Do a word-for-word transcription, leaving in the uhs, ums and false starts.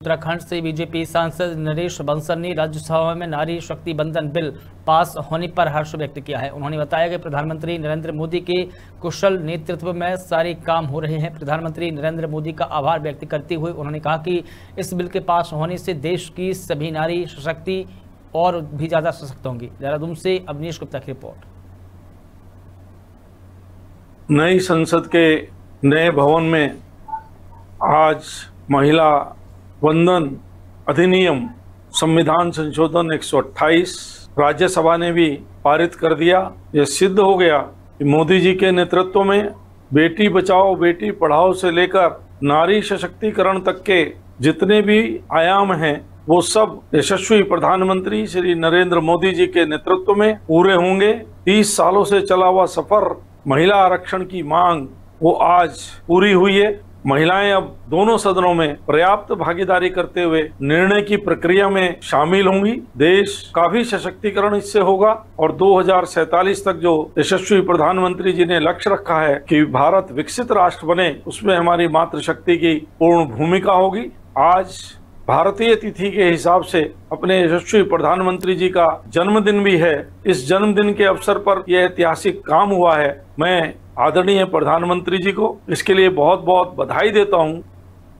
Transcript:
उत्तराखंड से बीजेपी सांसद नरेश बंसल ने राज्यसभा में नारी शक्ति बंधन बिल पास होने पर हर्ष व्यक्त किया है। उन्होंने बताया कि प्रधानमंत्री नरेंद्र मोदी के कुशल नेतृत्व में सारे काम हो रहे हैं। प्रधानमंत्री नरेंद्र मोदी का आभार व्यक्त करते हुए उन्होंने कहा कि इस बिल के पास होने से देश की सभी नारी सशक्ति और भी ज्यादा सशक्त होंगी। देहरादून से अवनीश गुप्ता की रिपोर्ट। नई संसद के नए भवन में आज महिला वंदन अधिनियम संविधान संशोधन एक सौ अट्ठाईस राज्यसभा ने भी पारित कर दिया। यह सिद्ध हो गया कि मोदी जी के नेतृत्व में बेटी बचाओ बेटी पढ़ाओ से लेकर नारी सशक्तिकरण तक के जितने भी आयाम हैं वो सब यशस्वी प्रधानमंत्री श्री नरेंद्र मोदी जी के नेतृत्व में पूरे होंगे। तीस सालों से चला हुआ सफर महिला आरक्षण की मांग वो आज पूरी हुई है। महिलाएं अब दोनों सदनों में पर्याप्त भागीदारी करते हुए निर्णय की प्रक्रिया में शामिल होंगी। देश का भी सशक्तिकरण इससे होगा और दो हज़ार सैंतालीस तक जो यशस्वी प्रधानमंत्री जी ने लक्ष्य रखा है कि भारत विकसित राष्ट्र बने, उसमें हमारी मातृशक्ति की पूर्ण भूमिका होगी। आज भारतीय तिथि के हिसाब से अपने यशस्वी प्रधानमंत्री जी का जन्मदिन भी है। इस जन्मदिन के अवसर पर यह ऐतिहासिक काम हुआ है। मैं आदरणीय प्रधानमंत्री जी को इसके लिए बहुत बहुत बधाई देता हूं।